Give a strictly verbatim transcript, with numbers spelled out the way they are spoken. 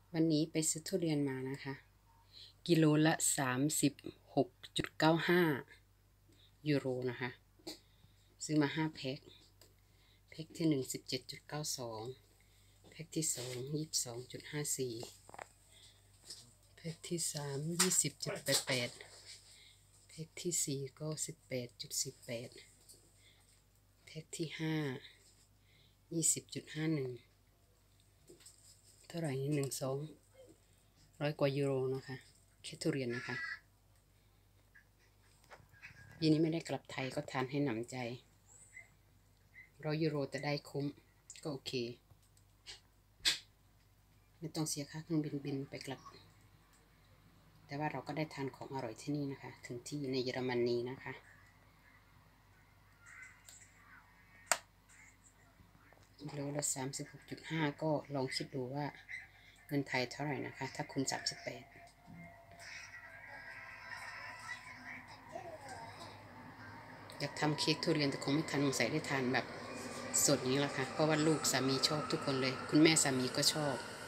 วันนี้ไปซื้อทุเรียนมานะคะกิโลละสามสิบหกจุดเก้าห้ายูโรนะคะซื้อมาห้าแพ็คแพ็คที่หนึ่งสิบเจ็ดจุดเก้าสองแพ็คที่สองยี่สิบสองจุดห้าสี่แพ็คที่สามยี่สิบจุดแปดแปดแพ็คที่สี่ก็สิบแปดจุดสิบแปดแพ็คที่ห้ายี่สิบจุดห้าหนึ่งเท่าไหร่นี่หนึ่งสองร้อยกว่ายูโรนะคะแค่ทุเรียนนะคะปีนี้ไม่ได้กลับไทยก็ทานให้หนำใจร้อยยูโรแต่ได้คุ้มก็โอเคไม่ต้องเสียค่าเครื่องบินบินไปกลับแต่ว่าเราก็ได้ทานของอร่อยที่นี่นะคะถึงที่ในเยอรมนีนะคะกิโลละสามสิบหกจุดห้าก็ลองคิดดูว่าเงินไทยเท่าไหร่นะคะถ้าคูณสามสิบแปดอยากทำเค้กทุเรียนแต่คงไม่ทันใส่ได้ทานแบบสดนี้แหละค่ะเพราะว่าลูกสามีชอบทุกคนเลยคุณแม่สามีก็ชอบ